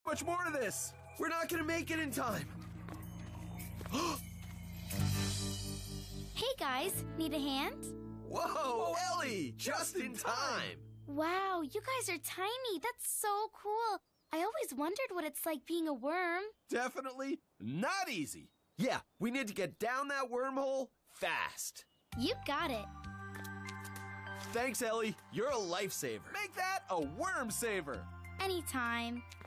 much more to this. We're not gonna make it in time. Hey guys, need a hand? Whoa, Ellie, just in time. Wow, you guys are tiny. That's so cool. I always wondered what it's like being a worm. Definitely not easy. Yeah, we need to get down that wormhole fast. You got it. Thanks, Ellie. You're a lifesaver. Make that a worm saver. Anytime.